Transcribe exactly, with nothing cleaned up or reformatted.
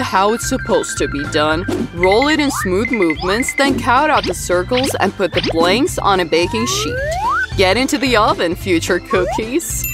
how it's supposed to be done. Roll it in smooth movements, then cut out the circles and put the blanks on a baking sheet. Get into the oven, future cookies!